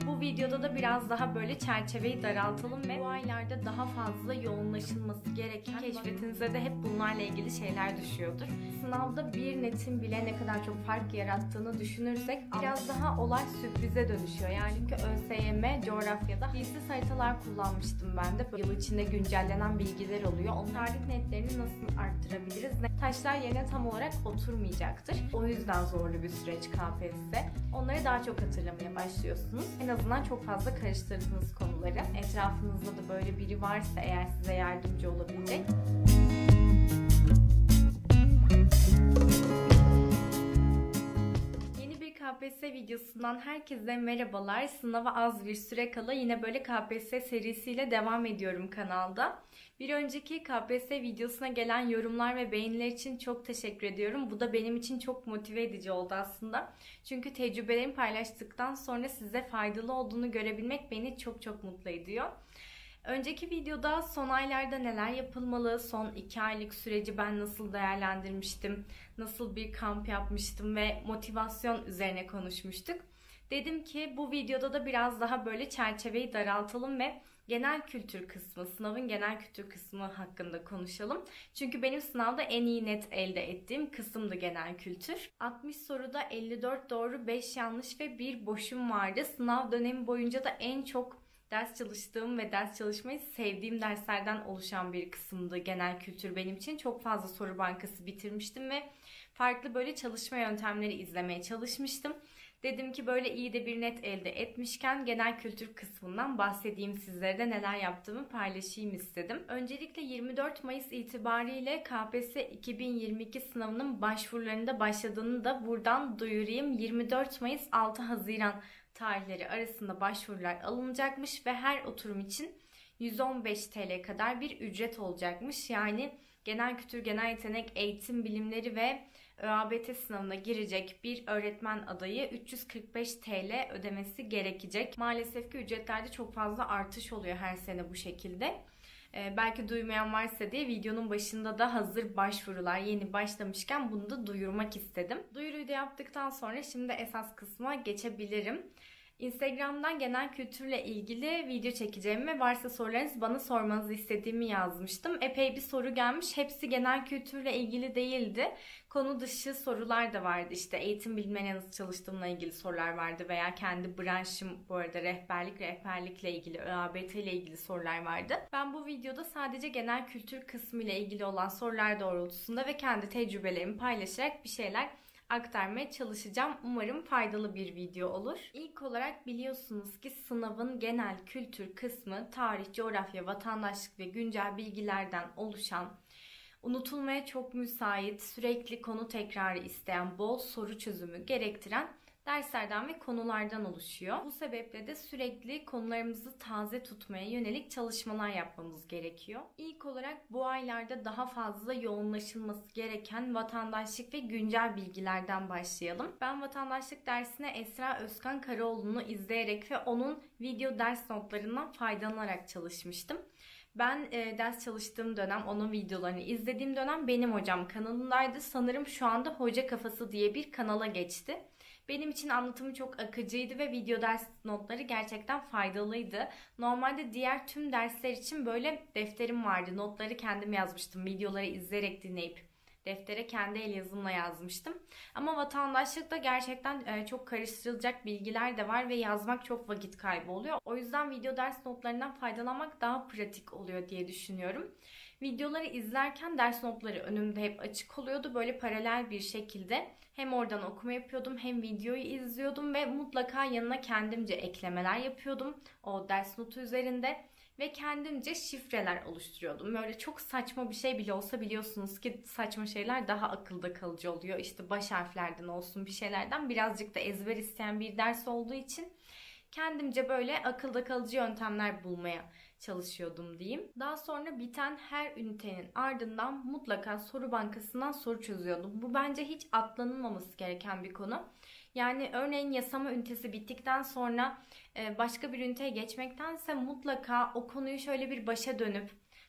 Bu videoda da biraz daha böyle çerçeveyi daraltalım ve bu aylarda daha fazla yoğunlaşılması gereken, keşfetinize de hep bunlarla ilgili şeyler düşüyordur. Sınavda bir netin bile ne kadar çok fark yarattığını düşünürsek biraz daha olay sürprize dönüşüyor. Yani çünkü ÖSYM coğrafyada bilsiz haritalar kullanmıştım ben de. Yıl içinde güncellenen bilgiler oluyor. Onun tarih netlerini nasıl arttırabiliriz? Taşlar yerine tam olarak oturmayacaktır. O yüzden zorlu bir süreç KPSS. Onları daha çok hatırlamaya başlıyorsunuz. En azından çok fazla karıştırdığınız konuları. Etrafınızda da böyle biri varsa eğer size yardımcı olabilecek. Yeni bir KPSS videosundan herkese merhabalar. Sınava az bir süre kala yine böyle KPSS serisiyle devam ediyorum kanalda. Bir önceki KPSS videosuna gelen yorumlar ve beğeniler için çok teşekkür ediyorum. Bu da benim için çok motive edici oldu aslında. Çünkü tecrübelerimi paylaştıktan sonra size faydalı olduğunu görebilmek beni çok mutlu ediyor. Önceki videoda son aylarda neler yapılmalı, son 2 aylık süreci ben nasıl değerlendirmiştim, nasıl bir kamp yapmıştım ve motivasyon üzerine konuşmuştuk. Dedim ki bu videoda da biraz daha böyle çerçeveyi daraltalım ve genel kültür kısmı, sınavın genel kültür kısmı hakkında konuşalım. Çünkü benim sınavda en iyi net elde ettiğim kısımdı genel kültür. 60 soruda 54 doğru, 5 yanlış ve 1 boşum vardı. Sınav dönemi boyunca da en çok ders çalıştığım ve ders çalışmayı sevdiğim derslerden oluşan bir kısımdı genel kültür benim için. Çok fazla soru bankası bitirmiştim ve farklı böyle çalışma yöntemleri izlemeye çalışmıştım. Dedim ki böyle iyi de bir net elde etmişken genel kültür kısmından bahsedeyim, sizlere de neler yaptığımı paylaşayım istedim. Öncelikle 24 Mayıs itibariyle KPSS 2022 sınavının başvurularında başladığını da buradan duyurayım. 24 Mayıs 6 Haziran tarihleri arasında başvurular alınacakmış ve her oturum için 115 TL kadar bir ücret olacakmış. Yani genel kültür, genel yetenek, eğitim bilimleri ve ÖABT sınavına girecek bir öğretmen adayı 345 TL ödemesi gerekecek. Maalesef ki ücretlerde çok fazla artış oluyor her sene bu şekilde. Belki duymayan varsa diye videonun başında da hazır başvurular yeni başlamışken bunu da duyurmak istedim. Duyuruyu da yaptıktan sonra şimdi esas kısma geçebilirim. Instagram'dan genel kültürle ilgili video çekeceğimi ve varsa sorularınız bana sormanızı istediğimi yazmıştım. Epey bir soru gelmiş. Hepsi genel kültürle ilgili değildi. Konu dışı sorular da vardı. İşte eğitim bilimlerine nasıl çalıştığımla ilgili sorular vardı veya kendi branşım, bu arada rehberlikle ilgili, ÖABT ile ilgili sorular vardı. Ben bu videoda sadece genel kültür kısmı ile ilgili olan sorular doğrultusunda ve kendi tecrübelerimi paylaşarak bir şeyler aktarmaya çalışacağım. Umarım faydalı bir video olur. İlk olarak biliyorsunuz ki sınavın genel kültür kısmı tarih, coğrafya, vatandaşlık ve güncel bilgilerden oluşan, unutulmaya çok müsait, sürekli konu tekrarı isteyen, bol soru çözümü gerektiren derslerden ve konulardan oluşuyor. Bu sebeple de sürekli konularımızı taze tutmaya yönelik çalışmalar yapmamız gerekiyor. İlk olarak bu aylarda daha fazla yoğunlaşılması gereken vatandaşlık ve güncel bilgilerden başlayalım. Ben vatandaşlık dersine Esra Özkan Karaoğlu'nu izleyerek ve onun video ders notlarından faydalanarak çalışmıştım. Ben ders çalıştığım dönem, onun videolarını izlediğim dönem Benim Hocam kanalındaydı. Sanırım şu anda Hoca Kafası diye bir kanala geçti. Benim için anlatımı çok akıcıydı ve video ders notları gerçekten faydalıydı. Normalde diğer tüm dersler için böyle defterim vardı. Notları kendim yazmıştım. Videoları izleyerek dinleyip deftere kendi el yazımla yazmıştım. Ama vatandaşlıkta gerçekten çok karıştırılacak bilgiler de var ve yazmak çok vakit kaybı oluyor. O yüzden video ders notlarından faydalanmak daha pratik oluyor diye düşünüyorum. Videoları izlerken ders notları önümde hep açık oluyordu. Böyle paralel bir şekilde hem oradan okuma yapıyordum hem videoyu izliyordum ve mutlaka yanına kendimce eklemeler yapıyordum o ders notu üzerinde. Ve kendimce şifreler oluşturuyordum. Böyle çok saçma bir şey bile olsa, biliyorsunuz ki saçma şeyler daha akılda kalıcı oluyor. İşte baş harflerden olsun, bir şeylerden, birazcık da ezber isteyen bir ders olduğu için kendimce böyle akılda kalıcı yöntemler bulmaya çalışıyordum diyeyim. Daha sonra biten her ünitenin ardından mutlaka soru bankasından soru çözüyordum. Bu bence hiç atlanılmaması gereken bir konu. Yani örneğin yasama ünitesi bittikten sonra başka bir üniteye geçmektense mutlaka o konuyu şöyle bir başa dönüp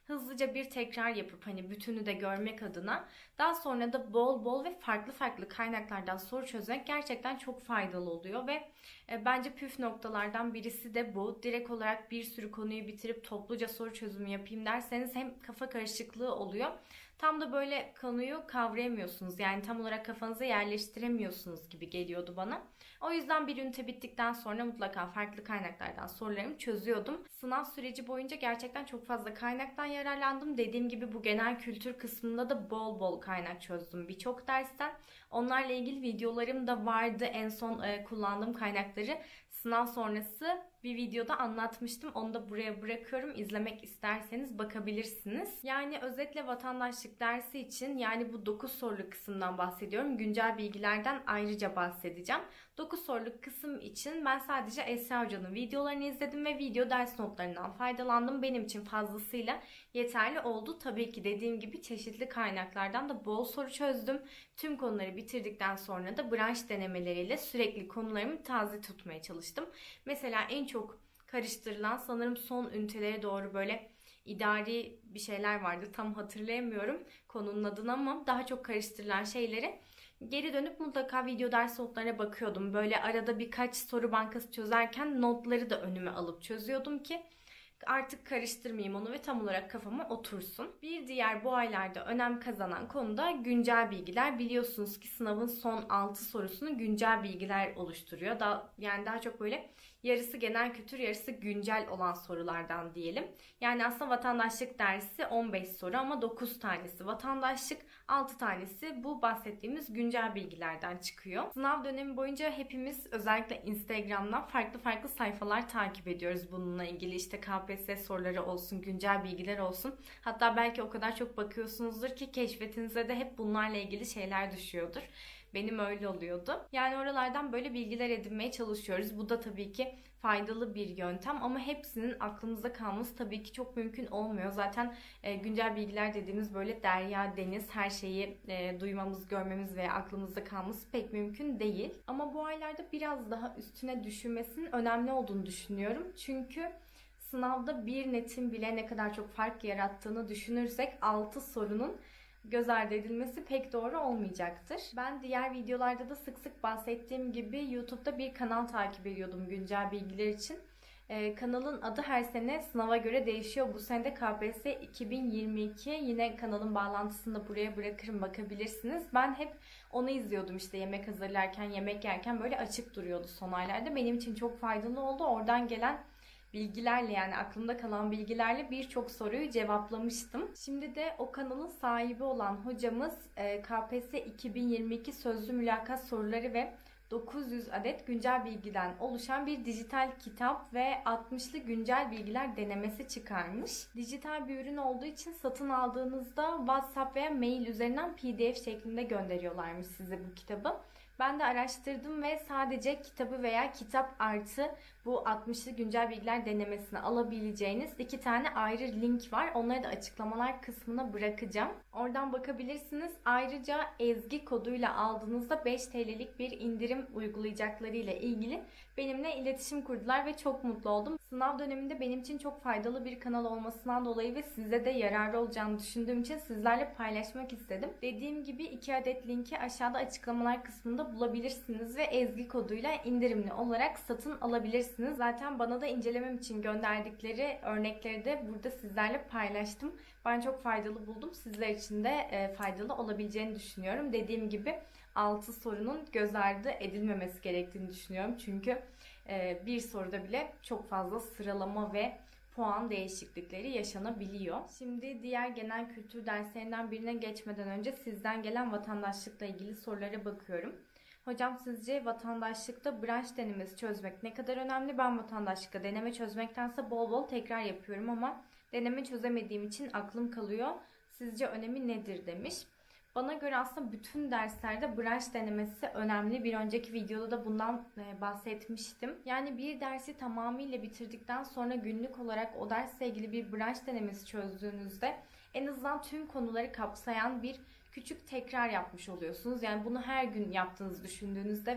hızlıca bir tekrar yapıp hani bütünü de görmek adına daha sonra da bol bol ve farklı farklı kaynaklardan soru çözmek gerçekten çok faydalı oluyor ve bence püf noktalardan birisi de bu. Direkt olarak bir sürü konuyu bitirip topluca soru çözümü yapayım derseniz hem kafa karışıklığı oluyor. Tam da böyle konuyu kavrayamıyorsunuz. Yani tam olarak kafanıza yerleştiremiyorsunuz gibi geliyordu bana. O yüzden bir ünite bittikten sonra mutlaka farklı kaynaklardan sorularımı çözüyordum. Sınav süreci boyunca gerçekten çok fazla kaynaktan yararlandım. Dediğim gibi bu genel kültür kısmında da bol bol kaynak çözdüm birçok dersten. Onlarla ilgili videolarım da vardı. En son kullandığım kaynakları sınav sonrası bir videoda anlatmıştım. Onu da buraya bırakıyorum. İzlemek isterseniz bakabilirsiniz. Yani özetle vatandaşlık dersi için yani bu 9 soruluk kısımdan bahsediyorum. Güncel bilgilerden ayrıca bahsedeceğim. 9 soruluk kısım için ben sadece Esra Hoca'nın videolarını izledim ve video ders notlarından faydalandım. Benim için fazlasıyla yeterli oldu. Tabii ki dediğim gibi çeşitli kaynaklardan da bol soru çözdüm. Tüm konuları bitirdikten sonra da branş denemeleriyle sürekli konularımı taze tutmaya çalıştım. Mesela en çok karıştırılan sanırım son ünitelere doğru böyle idari bir şeyler vardı. Tam hatırlayamıyorum konunun adını ama daha çok karıştırılan şeyleri geri dönüp mutlaka video ders notlarına bakıyordum. Böyle arada birkaç soru bankası çözerken notları da önüme alıp çözüyordum ki artık karıştırmayayım onu ve tam olarak kafama otursun. Bir diğer bu aylarda önem kazanan konu da güncel bilgiler. Biliyorsunuz ki sınavın son 6 sorusunu güncel bilgiler oluşturuyor. Daha çok böyle yarısı genel kültür, yarısı güncel olan sorulardan diyelim. Yani aslında vatandaşlık dersi 15 soru ama 9 tanesi vatandaşlık, 6 tanesi bu bahsettiğimiz güncel bilgilerden çıkıyor. Sınav dönemi boyunca hepimiz özellikle Instagram'dan farklı farklı sayfalar takip ediyoruz bununla ilgili. İşte KPSS soruları olsun, güncel bilgiler olsun. Hatta belki o kadar çok bakıyorsunuzdur ki keşfetinize de hep bunlarla ilgili şeyler düşüyordur. Benim öyle oluyordu. Yani oralardan böyle bilgiler edinmeye çalışıyoruz. Bu da tabii ki faydalı bir yöntem ama hepsinin aklımızda kalması tabii ki çok mümkün olmuyor. Zaten güncel bilgiler dediğimiz böyle derya, deniz, her şeyi duymamız, görmemiz veya aklımızda kalması pek mümkün değil. Ama bu aylarda biraz daha üstüne düşünmesinin önemli olduğunu düşünüyorum. Çünkü sınavda bir netin bile ne kadar çok fark yarattığını düşünürsek 6 sorunun göz ardı edilmesi pek doğru olmayacaktır. Ben diğer videolarda da sık sık bahsettiğim gibi YouTube'da bir kanal takip ediyordum güncel bilgiler için. Kanalın adı her sene sınava göre değişiyor. Bu sene de KPSS 2022. Yine kanalın bağlantısını da buraya bırakırım, bakabilirsiniz. Ben hep onu izliyordum işte yemek hazırlarken, yemek yerken böyle açık duruyordu son aylarda. Benim için çok faydalı oldu. Oradan gelen bilgilerle yani aklımda kalan bilgilerle birçok soruyu cevaplamıştım. Şimdi de o kanalın sahibi olan hocamız KPSS 2022 sözlü mülakat soruları ve 900 adet güncel bilgiden oluşan bir dijital kitap ve 60'lı güncel bilgiler denemesi çıkarmış. Dijital bir ürün olduğu için satın aldığınızda WhatsApp veya mail üzerinden PDF şeklinde gönderiyorlarmış size bu kitabı. Ben de araştırdım ve sadece kitabı veya kitap artı bu 60'lı güncel bilgiler denemesini alabileceğiniz 2 tane ayrı link var. Onları da açıklamalar kısmına bırakacağım. Oradan bakabilirsiniz. Ayrıca Ezgi koduyla aldığınızda 5 TL'lik bir indirim uygulayacakları ile ilgili benimle iletişim kurdular ve çok mutlu oldum. Sınav döneminde benim için çok faydalı bir kanal olmasından dolayı ve size de yararlı olacağını düşündüğüm için sizlerle paylaşmak istedim. Dediğim gibi 2 adet linki aşağıda açıklamalar kısmında bulabilirsiniz ve Ezgi koduyla indirimli olarak satın alabilirsiniz. Zaten bana da incelemem için gönderdikleri örnekleri de burada sizlerle paylaştım. Ben çok faydalı buldum. Sizler için de faydalı olabileceğini düşünüyorum. Dediğim gibi 6 sorunun göz ardı edilmemesi gerektiğini düşünüyorum. Çünkü bir soruda bile çok fazla sıralama ve puan değişiklikleri yaşanabiliyor. Şimdi diğer genel kültür derslerinden birine geçmeden önce sizden gelen vatandaşlıkla ilgili sorulara bakıyorum. Hocam sizce vatandaşlıkta branş denemesi çözmek ne kadar önemli? Ben vatandaşlıkta deneme çözmektense bol bol tekrar yapıyorum ama deneme çözemediğim için aklım kalıyor. Sizce önemi nedir demiş. Bana göre aslında bütün derslerde branş denemesi önemli. Bir önceki videoda da bundan bahsetmiştim. Yani bir dersi tamamıyla bitirdikten sonra günlük olarak o dersle ilgili bir branş denemesi çözdüğünüzde en azından tüm konuları kapsayan bir küçük tekrar yapmış oluyorsunuz. Yani bunu her gün yaptığınızı düşündüğünüzde ve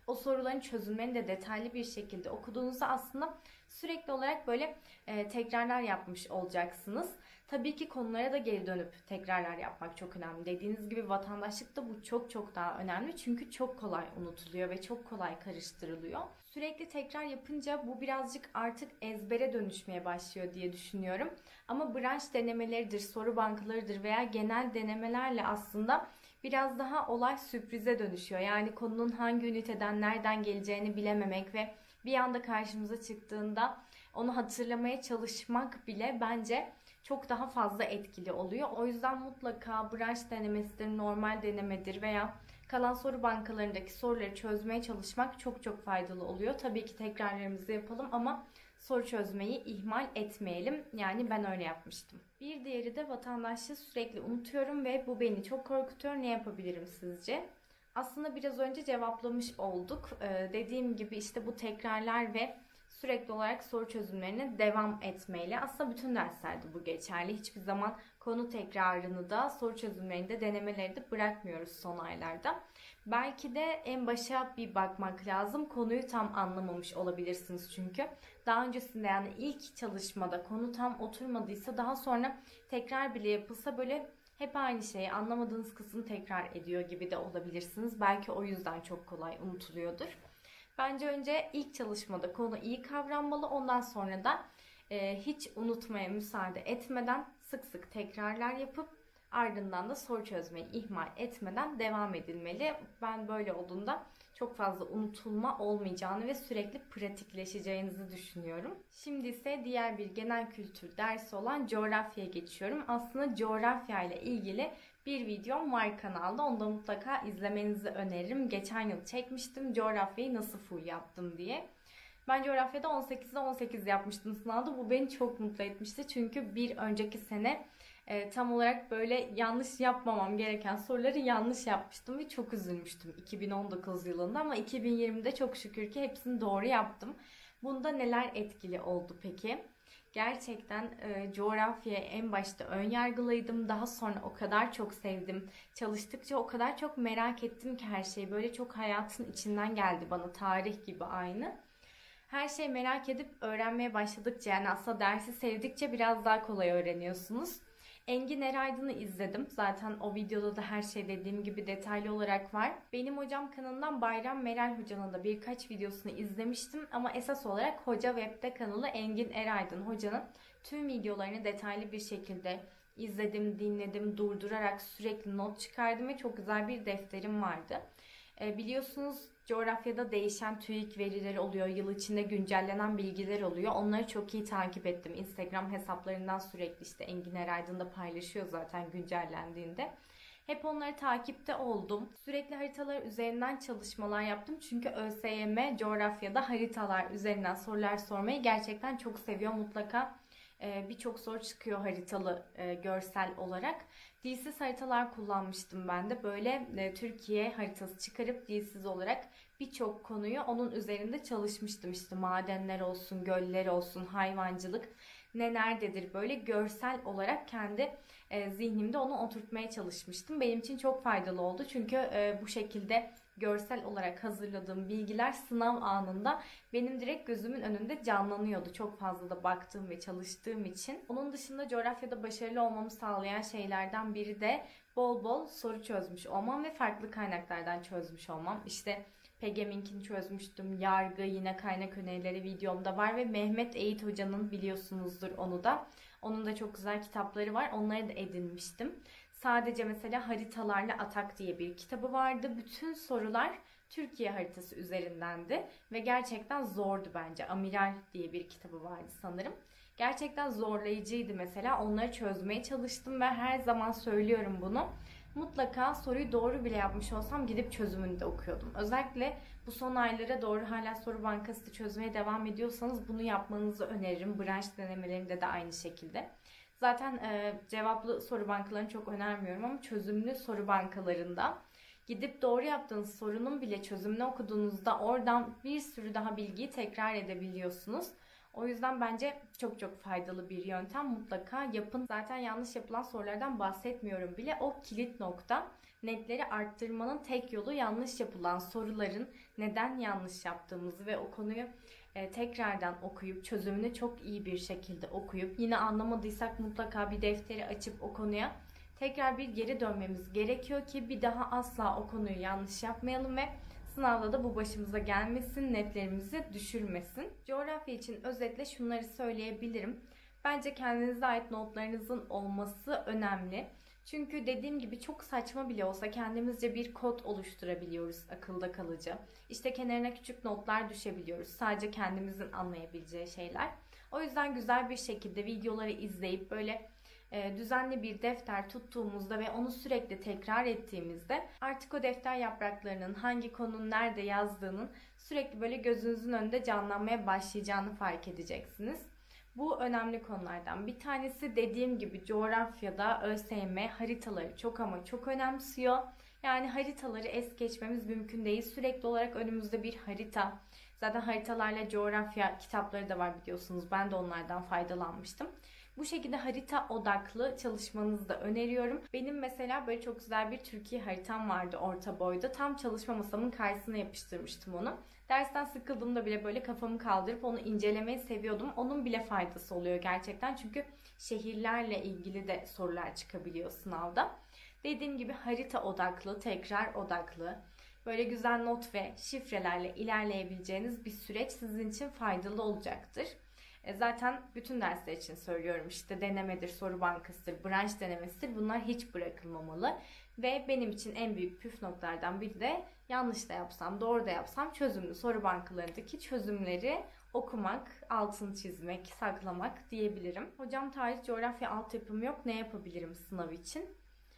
o soruların çözümlerini de detaylı bir şekilde okuduğunuzda aslında sürekli olarak böyle tekrarlar yapmış olacaksınız. Tabii ki konulara da geri dönüp tekrarlar yapmak çok önemli. Dediğiniz gibi vatandaşlıkta bu çok çok daha önemli. Çünkü çok kolay unutuluyor ve çok kolay karıştırılıyor. Sürekli tekrar yapınca bu birazcık artık ezbere dönüşmeye başlıyor diye düşünüyorum. Ama branş denemeleridir, soru bankalarıdır veya genel denemelerle aslında biraz daha olay sürprize dönüşüyor. Yani konunun hangi üniteden nereden geleceğini bilememek ve bir anda karşımıza çıktığında onu hatırlamaya çalışmak bile bence çok daha fazla etkili oluyor. O yüzden mutlaka branş denemesidir, normal denemedir veya kalan soru bankalarındaki soruları çözmeye çalışmak çok çok faydalı oluyor. Tabii ki tekrarlarımızı yapalım ama soru çözmeyi ihmal etmeyelim. Yani ben öyle yapmıştım. Bir diğeri de vatandaşlığı sürekli unutuyorum ve bu beni çok korkutuyor. Ne yapabilirim sizce? Aslında biraz önce cevaplamış olduk. Dediğim gibi işte bu tekrarlar ve sürekli olarak soru çözümlerine devam etmeyle. Aslında bütün derslerde bu geçerli. Hiçbir zaman konu tekrarını da soru çözümlerini de denemeleri de bırakmıyoruz son aylarda. Belki de en başa bir bakmak lazım. Konuyu tam anlamamış olabilirsiniz çünkü. Daha öncesinde yani ilk çalışmada konu tam oturmadıysa daha sonra tekrar bile yapılsa böyle hep aynı şeyi anlamadığınız kısmı tekrar ediyor gibi de olabilirsiniz. Belki o yüzden çok kolay unutuluyordur. Bence önce ilk çalışmada konu iyi kavranmalı. Ondan sonra da hiç unutmaya müsaade etmeden sık sık tekrarlar yapıp ardından da soru çözmeyi ihmal etmeden devam edilmeli. Ben böyle olduğunda çok fazla unutulma olmayacağını ve sürekli pratikleşeceğinizi düşünüyorum. Şimdi ise diğer bir genel kültür dersi olan coğrafyaya geçiyorum. Aslında coğrafya ile ilgili bir videom var kanalda. Onu da mutlaka izlemenizi öneririm. Geçen yıl çekmiştim coğrafyayı nasıl full yaptım diye. Ben coğrafyada 18'de 18 yapmıştım sınavda. Bu beni çok mutlu etmişti. Çünkü bir önceki sene tam olarak böyle yanlış yapmamam gereken soruları yanlış yapmıştım ve çok üzülmüştüm 2019 yılında, ama 2020'de çok şükür ki hepsini doğru yaptım. Bunda neler etkili oldu peki? Gerçekten coğrafyaya en başta ön yargılıydım. Daha sonra o kadar çok sevdim. Çalıştıkça o kadar çok merak ettim ki her şey böyle çok hayatın içinden geldi bana, tarih gibi aynı. Her şeyi merak edip öğrenmeye başladıkça, yani aslında dersi sevdikçe biraz daha kolay öğreniyorsunuz. Engin Eraydın'ı izledim. Zaten o videoda da her şey dediğim gibi detaylı olarak var. Benim Hocam kanalından Bayram Meral Hoca'nın da birkaç videosunu izlemiştim. Ama esas olarak Hoca Web'de kanalı Engin Eraydın Hoca'nın tüm videolarını detaylı bir şekilde izledim, dinledim, durdurarak sürekli not çıkardım ve çok güzel bir defterim vardı. Biliyorsunuz coğrafyada değişen TÜİK verileri oluyor. Yıl içinde güncellenen bilgiler oluyor. Onları çok iyi takip ettim. Instagram hesaplarından sürekli işte Engin Eraydın da paylaşıyor zaten güncellendiğinde. Hep onları takipte oldum. Sürekli haritalar üzerinden çalışmalar yaptım. Çünkü ÖSYM coğrafyada haritalar üzerinden sorular sormayı gerçekten çok seviyor. Mutlaka birçok soru çıkıyor haritalı görsel olarak. Dilsiz haritalar kullanmıştım ben de. Böyle Türkiye haritası çıkarıp dilsiz olarak birçok konuyu onun üzerinde çalışmıştım. İşte madenler olsun, göller olsun, hayvancılık ne nerededir, böyle görsel olarak kendi zihnimde onu oturtmaya çalışmıştım. Benim için çok faydalı oldu. Çünkü bu şekilde görsel olarak hazırladığım bilgiler sınav anında benim direkt gözümün önünde canlanıyordu. Çok fazla da baktığım ve çalıştığım için. Onun dışında coğrafyada başarılı olmamı sağlayan şeylerden biri de bol bol soru çözmüş olmam ve farklı kaynaklardan çözmüş olmam. İşte PGM'inkini çözmüştüm. Yargı, yine kaynak önerileri videomda var ve Mehmet Eğit Hoca'nın, biliyorsunuzdur onu da. Onun da çok güzel kitapları var. Onları da edinmiştim. Sadece mesela Haritalarla Atak diye bir kitabı vardı. Bütün sorular Türkiye haritası üzerindendi ve gerçekten zordu bence. Amiral diye bir kitabı vardı sanırım. Gerçekten zorlayıcıydı mesela. Onları çözmeye çalıştım ve her zaman söylüyorum bunu. Mutlaka soruyu doğru bile yapmış olsam gidip çözümünü de okuyordum. Özellikle bu son aylara doğru hala soru bankası çözmeye devam ediyorsanız bunu yapmanızı öneririm. Branş denemelerinde de aynı şekilde. Zaten cevaplı soru bankalarını çok önermiyorum ama çözümlü soru bankalarında gidip doğru yaptığınız sorunun bile çözümünü okuduğunuzda oradan bir sürü daha bilgiyi tekrar edebiliyorsunuz. O yüzden bence çok çok faydalı bir yöntem. Mutlaka yapın. Zaten yanlış yapılan sorulardan bahsetmiyorum bile. O kilit nokta. Netleri arttırmanın tek yolu yanlış yapılan soruların neden yanlış yaptığımızı ve o konuyu tekrardan okuyup çözümünü çok iyi bir şekilde okuyup yine anlamadıysak mutlaka bir defteri açıp o konuya tekrar bir geri dönmemiz gerekiyor ki bir daha asla o konuyu yanlış yapmayalım ve sınavda da bu başımıza gelmesin, netlerimizi düşürmesin. Coğrafya için özetle şunları söyleyebilirim. Bence kendinize ait notlarınızın olması önemli. Çünkü dediğim gibi çok saçma bile olsa kendimizce bir kod oluşturabiliyoruz akılda kalıcı. İşte kenarına küçük notlar düşebiliyoruz. Sadece kendimizin anlayabileceği şeyler. O yüzden güzel bir şekilde videoları izleyip böyle düzenli bir defter tuttuğumuzda ve onu sürekli tekrar ettiğimizde artık o defter yapraklarının hangi konunun nerede yazdığının sürekli böyle gözünüzün önünde canlanmaya başlayacağını fark edeceksiniz. Bu önemli konulardan bir tanesi. Dediğim gibi coğrafyada ÖSYM haritaları çok ama çok önemsiyor. Yani haritaları es geçmemiz mümkün değil. Sürekli olarak önümüzde bir harita. Zaten haritalarla coğrafya kitapları da var biliyorsunuz. Ben de onlardan faydalanmıştım. Bu şekilde harita odaklı çalışmanızı da öneriyorum. Benim mesela böyle çok güzel bir Türkiye haritam vardı orta boyda. Tam çalışma masamın karşısına yapıştırmıştım onu. Dersten sıkıldığımda bile böyle kafamı kaldırıp onu incelemeyi seviyordum. Onun bile faydası oluyor gerçekten. Çünkü şehirlerle ilgili de sorular çıkabiliyor sınavda. Dediğim gibi harita odaklı, tekrar odaklı, böyle güzel not ve şifrelerle ilerleyebileceğiniz bir süreç sizin için faydalı olacaktır. Zaten bütün dersler için söylüyorum, işte denemedir, soru bankasıdır, branş denemesidir, bunlar hiç bırakılmamalı. Ve benim için en büyük püf noktalardan biri de yanlış da yapsam, doğru da yapsam çözümlü soru bankalarındaki çözümleri okumak, altını çizmek, saklamak diyebilirim. Hocam tarih, coğrafya altyapım yok, ne yapabilirim sınav için?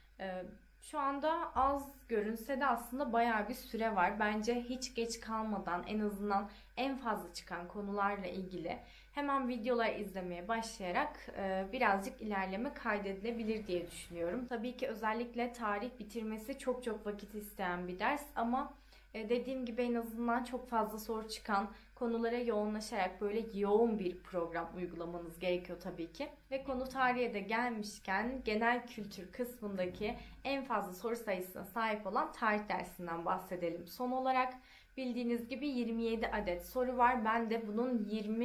Şu anda az görünse de aslında bayağı bir süre var. Bence hiç geç kalmadan en azından en fazla çıkan konularla ilgili hemen videolar izlemeye başlayarak birazcık ilerleme kaydedilebilir diye düşünüyorum. Tabii ki özellikle tarih bitirmesi çok çok vakit isteyen bir ders ama dediğim gibi en azından çok fazla soru çıkan konulara yoğunlaşarak böyle yoğun bir program uygulamanız gerekiyor tabii ki. Ve konu tarihe de gelmişken genel kültür kısmındaki en fazla soru sayısına sahip olan tarih dersinden bahsedelim. Son olarak bildiğiniz gibi 27 adet soru var. Ben de bunun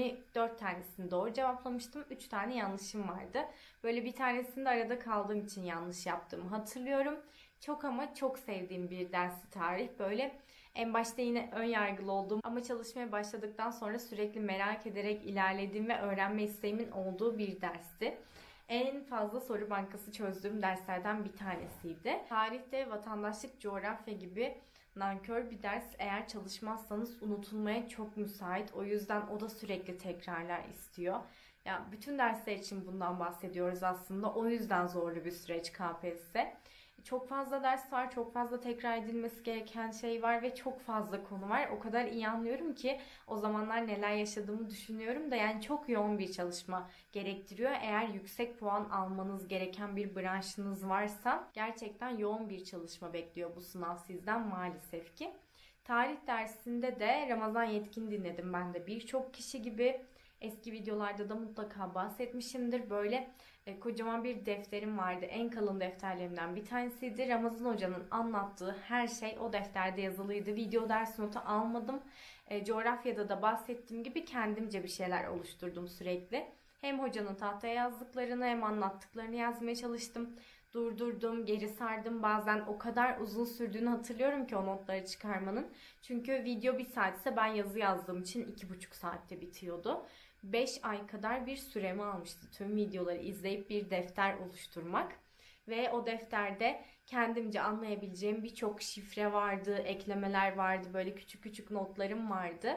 24 tanesini doğru cevaplamıştım. 3 tane yanlışım vardı. Böyle bir tanesinde arada kaldığım için yanlış yaptığımı hatırlıyorum. Çok ama çok sevdiğim bir dersi tarih. Böyle en başta yine ön yargılı olduğum ama çalışmaya başladıktan sonra sürekli merak ederek ilerlediğim ve öğrenme isteğimin olduğu bir dersti. En fazla soru bankası çözdüğüm derslerden bir tanesiydi. Tarihte vatandaşlık, coğrafya gibi nankör bir ders. Eğer çalışmazsanız unutulmaya çok müsait. O yüzden o da sürekli tekrarlar istiyor. Ya bütün dersler için bundan bahsediyoruz aslında. O yüzden zorlu bir süreç KPSS. Çok fazla ders var, çok fazla tekrar edilmesi gereken şey var ve çok fazla konu var. O kadar iyi anlıyorum ki o zamanlar neler yaşadığımı düşünüyorum da yani çok yoğun bir çalışma gerektiriyor. Eğer yüksek puan almanız gereken bir branşınız varsa gerçekten yoğun bir çalışma bekliyor bu sınav sizden maalesef ki. Tarih dersinde de Ramazan Yetkin dinledim ben de birçok kişi gibi. Eski videolarda da mutlaka bahsetmişimdir. Böyle kocaman bir defterim vardı. En kalın defterlerimden bir tanesiydi. Ramazan Hoca'nın anlattığı her şey o defterde yazılıydı. Video ders notu almadım. Coğrafyada da bahsettiğim gibi kendimce bir şeyler oluşturdum sürekli. Hem hocanın tahtaya yazdıklarını hem anlattıklarını yazmaya çalıştım. Durdurdum, geri sardım. Bazen o kadar uzun sürdüğünü hatırlıyorum ki o notları çıkarmanın. Çünkü video 1 saatse ben yazı yazdığım için 2,5 saatte bitiyordu. 5 ay kadar bir süremi almıştı tüm videoları izleyip bir defter oluşturmak. Ve o defterde kendimce anlayabileceğim birçok şifre vardı, eklemeler vardı, böyle küçük küçük notlarım vardı.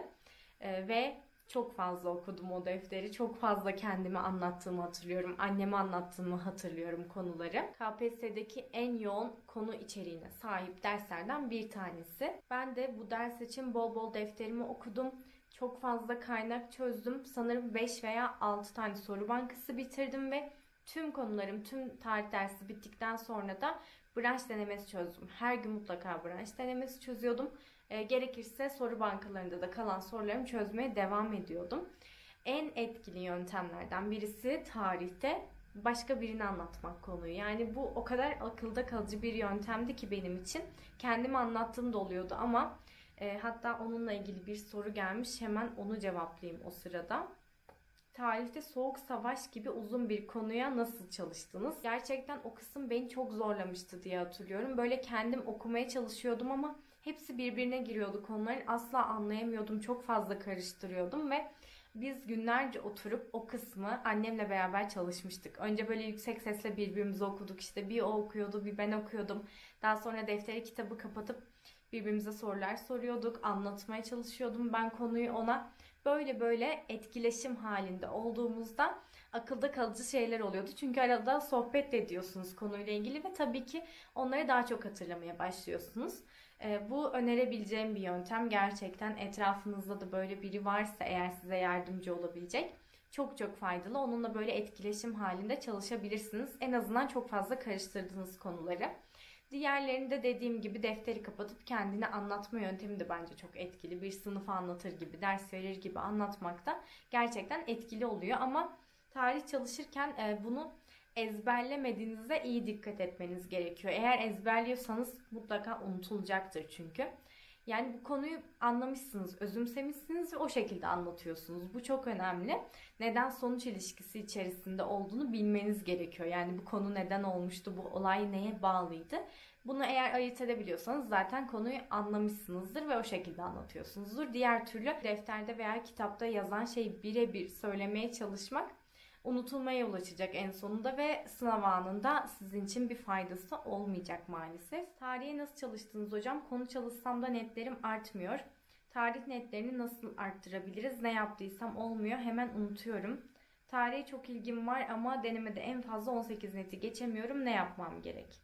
Ve çok fazla okudum o defteri. Çok fazla kendime anlattığımı hatırlıyorum. Anneme anlattığımı hatırlıyorum konuları. KPSS'deki en yoğun konu içeriğine sahip derslerden bir tanesi. Ben de bu ders için bol bol defterimi okudum. Çok fazla kaynak çözdüm. Sanırım 5 veya 6 tane soru bankası bitirdim ve tüm konularım, tüm tarih dersi bittikten sonra da branş denemesi çözdüm. Her gün mutlaka branş denemesi çözüyordum. Gerekirse soru bankalarında da kalan sorularımı çözmeye devam ediyordum. En etkili yöntemlerden birisi tarihte başka birine anlatmak konuyu. Yani bu o kadar akılda kalıcı bir yöntemdi ki benim için. Kendime anlattığım da oluyordu ama hatta onunla ilgili bir soru gelmiş. Hemen onu cevaplayayım o sırada. Tarihte Soğuk Savaş gibi uzun bir konuya nasıl çalıştınız? Gerçekten o kısım beni çok zorlamıştı diye hatırlıyorum. Böyle kendim okumaya çalışıyordum ama hepsi birbirine giriyordu konuların. Asla anlayamıyordum. Çok fazla karıştırıyordum ve biz günlerce oturup o kısmı annemle beraber çalışmıştık. Önce böyle yüksek sesle birbirimize okuduk. İşte bir o okuyordu, bir ben okuyordum. Daha sonra defteri, kitabı kapatıp birbirimize sorular soruyorduk. Anlatmaya çalışıyordum ben konuyu ona. Böyle böyle etkileşim halinde olduğumuzda akılda kalıcı şeyler oluyordu. Çünkü arada sohbet de ediyorsunuz konuyla ilgili ve tabii ki onları daha çok hatırlamaya başlıyorsunuz. Bu önerebileceğim bir yöntem. Gerçekten etrafınızda da böyle biri varsa eğer size yardımcı olabilecek çok çok faydalı. Onunla böyle etkileşim halinde çalışabilirsiniz. En azından çok fazla karıştırdığınız konuları. Diğerlerinde dediğim gibi defteri kapatıp kendini anlatma yöntemi de bence çok etkili. Bir sınıfa anlatır gibi, ders verir gibi anlatmak da gerçekten etkili oluyor. Ama tarih çalışırken bunu ezberlemediğinizde iyi dikkat etmeniz gerekiyor. Eğer ezberliyorsanız mutlaka unutulacaktır çünkü. Yani bu konuyu anlamışsınız, özümsemişsiniz ve o şekilde anlatıyorsunuz. Bu çok önemli. Neden sonuç ilişkisi içerisinde olduğunu bilmeniz gerekiyor. Yani bu konu neden olmuştu, bu olay neye bağlıydı? Bunu eğer ayırt edebiliyorsanız zaten konuyu anlamışsınızdır ve o şekilde anlatıyorsunuzdur. Diğer türlü defterde veya kitapta yazan şeyi birebir söylemeye çalışmak unutulmaya yol açacak en sonunda ve sınav anında sizin için bir faydası olmayacak maalesef. Tarihe nasıl çalıştınız hocam? Konu çalışsam da netlerim artmıyor. Tarih netlerini nasıl arttırabiliriz? Ne yaptıysam olmuyor. Hemen unutuyorum. Tarihe çok ilgim var ama denemede en fazla 18 neti geçemiyorum. Ne yapmam gerek?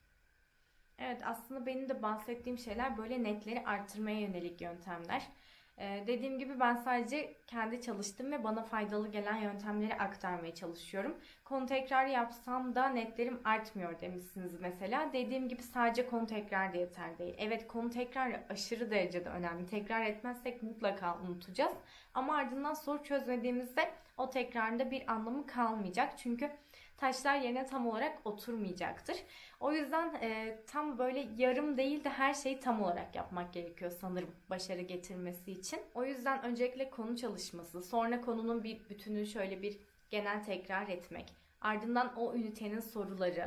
Evet, aslında benim de bahsettiğim şeyler böyle netleri arttırmaya yönelik yöntemler. Dediğim gibi ben sadece kendi çalıştığım ve bana faydalı gelen yöntemleri aktarmaya çalışıyorum. Konu tekrar yapsam da netlerim artmıyor demişsiniz mesela. Dediğim gibi sadece konu tekrar da yeter değil. Evet, konu tekrar aşırı derecede önemli. Tekrar etmezsek mutlaka unutacağız. Ama ardından soru çözmediğimizde o tekrarında bir anlamı kalmayacak. Çünkü taşlar yerine tam olarak oturmayacaktır. O yüzden tam böyle yarım değil de her şeyi tam olarak yapmak gerekiyor sanırım başarı getirmesi için. O yüzden öncelikle konu çalışması, sonra konunun bir bütününü şöyle bir genel tekrar etmek, ardından o ünitenin soruları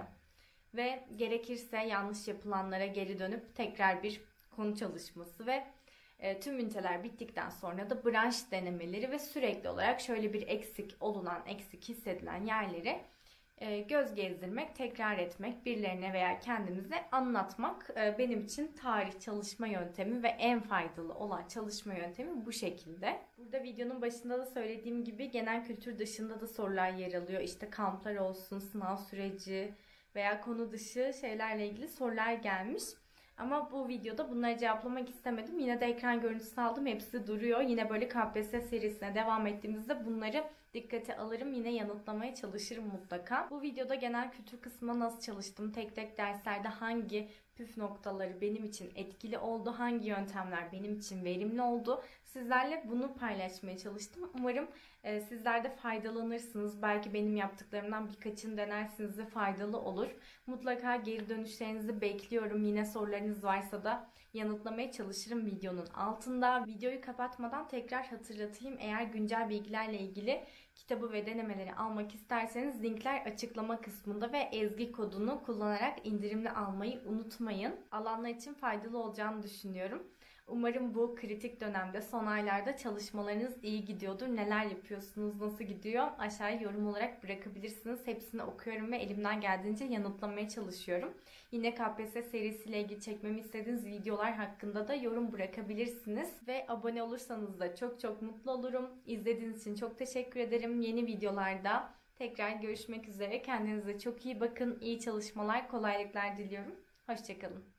ve gerekirse yanlış yapılanlara geri dönüp tekrar bir konu çalışması ve tüm üniteler bittikten sonra da branş denemeleri ve sürekli olarak şöyle bir eksik olunan, eksik hissedilen yerleri göz gezdirmek, tekrar etmek, birilerine veya kendimize anlatmak benim için tarih çalışma yöntemi ve en faydalı olan çalışma yöntemi bu şekilde. Burada videonun başında da söylediğim gibi genel kültür dışında da sorular yer alıyor. İşte kamplar olsun, sınav süreci veya konu dışı şeylerle ilgili sorular gelmiş. Ama bu videoda bunları cevaplamak istemedim. Yine de ekran görüntüsü aldım. Hepsi duruyor. Yine böyle KPSS serisine devam ettiğimizde bunları dikkate alırım. Yine yanıtlamaya çalışırım mutlaka. Bu videoda genel kültür kısmına nasıl çalıştım, tek tek derslerde hangi püf noktaları benim için etkili oldu, hangi yöntemler benim için verimli oldu, sizlerle bunu paylaşmaya çalıştım. Umarım sizler de faydalanırsınız. Belki benim yaptıklarımdan birkaçını denersiniz ve faydalı olur. Mutlaka geri dönüşlerinizi bekliyorum. Yine sorularınız varsa da yanıtlamaya çalışırım videonun altında. Videoyu kapatmadan tekrar hatırlatayım. Eğer güncel bilgilerle ilgili kitabı ve denemeleri almak isterseniz linkler açıklama kısmında ve Ezgi kodunu kullanarak indirimli almayı unutmayın. Alanlar için faydalı olacağını düşünüyorum. Umarım bu kritik dönemde, son aylarda çalışmalarınız iyi gidiyordur. Neler yapıyorsunuz, nasıl gidiyor? Aşağıya yorum olarak bırakabilirsiniz. Hepsini okuyorum ve elimden geldiğince yanıtlamaya çalışıyorum. Yine KPSS serisiyle ilgili çekmemi istediğiniz videolar hakkında da yorum bırakabilirsiniz. Ve abone olursanız da çok çok mutlu olurum. İzlediğiniz için çok teşekkür ederim. Yeni videolarda tekrar görüşmek üzere. Kendinize çok iyi bakın. İyi çalışmalar, kolaylıklar diliyorum. Hoşça kalın.